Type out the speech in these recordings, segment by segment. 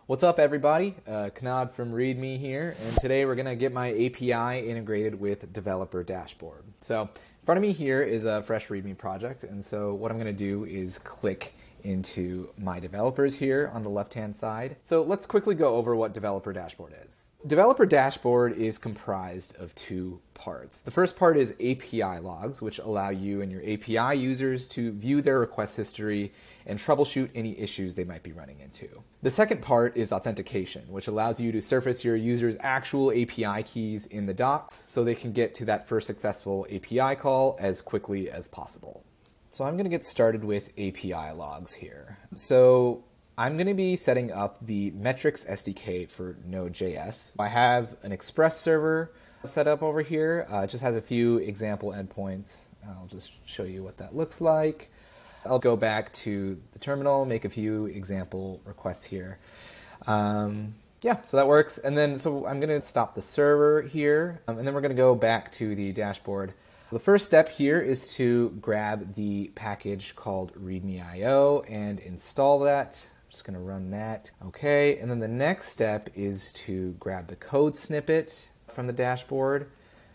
What's up, everybody? Kanad from ReadMe here, and today we're going to get my API integrated with Developer Dashboard. So in front of me here is a fresh ReadMe project, and so what I'm going to do is click into my developers here on the left-hand side. So let's quickly go over what Developer Dashboard is. Developer Dashboard is comprised of two parts. The first part is API logs, which allow you and your API users to view their request history and troubleshoot any issues they might be running into. The second part is authentication, which allows you to surface your users' actual API keys in the docs so they can get to that first successful API call as quickly as possible. So I'm going to get started with API logs here. So I'm going to be setting up the metrics SDK for Node.js. I have an Express server set up over here. It just has a few example endpoints. I'll just show you what that looks like. I'll go back to the terminal, make a few example requests here. Yeah, so that works. And then, so I'm going to stop the server here, and then we're going to go back to the dashboard. The first step here is to grab the package called ReadMe.io and install that. I'm just going to run that. Okay, and then the next step is to grab the code snippet from the dashboard,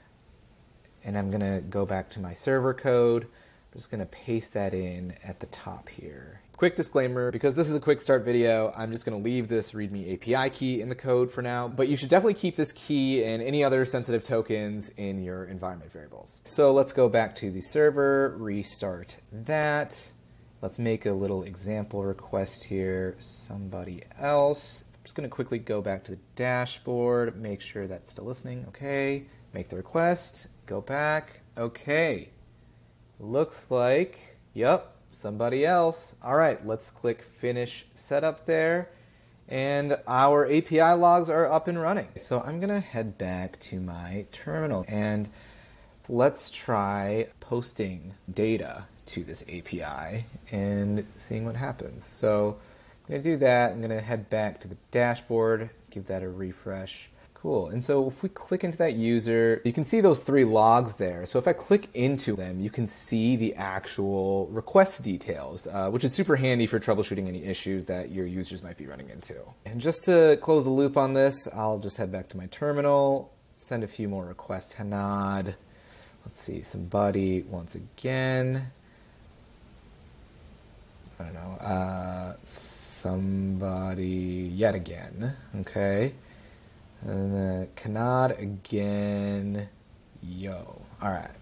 and I'm going to go back to my server code. I'm just going to paste that in at the top here. Quick disclaimer, because this is a quick start video, I'm just going to leave this ReadMe API key in the code for now, but you should definitely keep this key and any other sensitive tokens in your environment variables. So let's go back to the server, restart that. Let's make a little example request here, somebody else. I'm just going to quickly go back to the dashboard, make sure that's still listening. Okay, make the request, go back. Okay, looks like, yep, somebody else. All right, let's click Finish Setup there, and our API logs are up and running. So I'm going to head back to my terminal, and let's try posting data to this API and seeing what happens. So I'm going to do that. I'm going to head back to the dashboard, give that a refresh. Cool. And so if we click into that user, you can see those three logs there. So if I click into them, you can see the actual request details, which is super handy for troubleshooting any issues that your users might be running into. And just to close the loop on this, I'll just head back to my terminal, send a few more requests. Kanad, let's see, somebody once again. I don't know, somebody yet again, okay. And then Kanad again, yo. All right.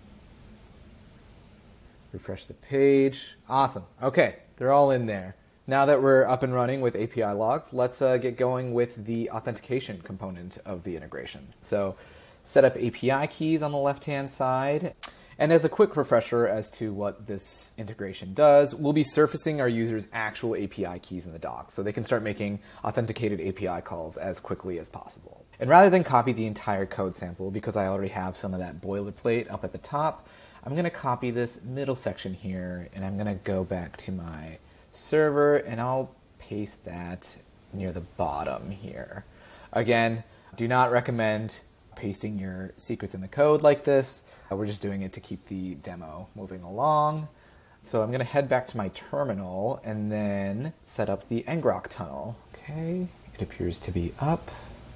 Refresh the page. Awesome. Okay, they're all in there. Now that we're up and running with API logs, let's get going with the authentication component of the integration. So set up API keys on the left-hand side. And as a quick refresher as to what this integration does, we'll be surfacing our users' actual API keys in the docs so they can start making authenticated API calls as quickly as possible. And rather than copy the entire code sample, because I already have some of that boilerplate up at the top, I'm going to copy this middle section here, and I'm going to go back to my server, and I'll paste that near the bottom here. Again, do not recommend pasting your secrets in the code like this. We're just doing it to keep the demo moving along. So I'm going to head back to my terminal and then set up the ngrok tunnel. Okay, it appears to be up.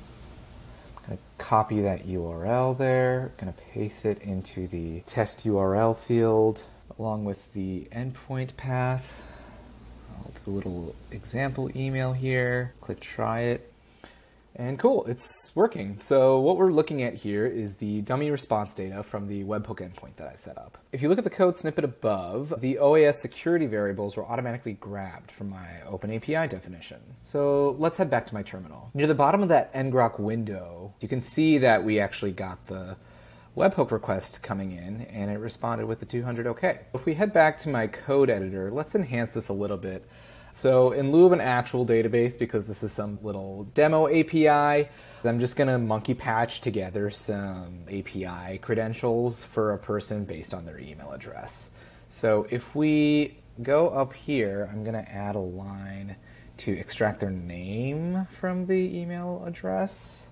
I'm going to copy that URL there. I'm going to paste it into the test URL field along with the endpoint path. I'll do a little example email here. Click try it. And cool, it's working. So what we're looking at here is the dummy response data from the webhook endpoint that I set up. If you look at the code snippet above, the OAS security variables were automatically grabbed from my OpenAPI definition. So let's head back to my terminal. Near the bottom of that ngrok window, you can see that we actually got the webhook request coming in, and it responded with the 200 OK. If we head back to my code editor, let's enhance this a little bit. So in lieu of an actual database, because this is some little demo API, I'm just going to monkey patch together some API credentials for a person based on their email address. So if we go up here, I'm going to add a line to extract their name from the email address.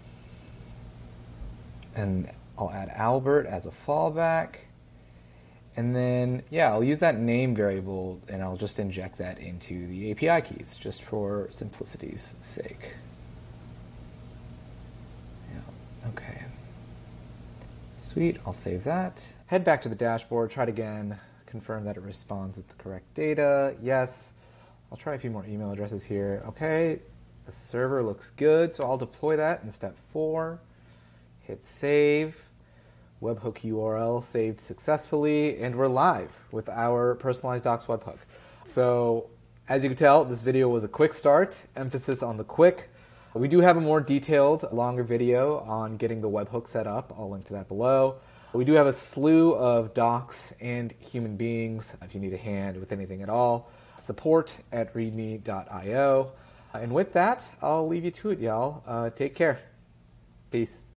And I'll add Albert as a fallback. And then, yeah, I'll use that name variable and I'll just inject that into the API keys just for simplicity's sake. Yeah, okay. Sweet, I'll save that. Head back to the dashboard, try it again, confirm that it responds with the correct data. Yes. I'll try a few more email addresses here. Okay, the server looks good, so I'll deploy that in step 4. Hit save. Webhook URL saved successfully, and we're live with our personalized docs webhook. So, as you can tell, this video was a quick start, emphasis on the quick. We do have a more detailed, longer video on getting the webhook set up. I'll link to that below. We do have a slew of docs and human beings if you need a hand with anything at all. Support@readme.io. And with that, I'll leave you to it, y'all. Take care. Peace.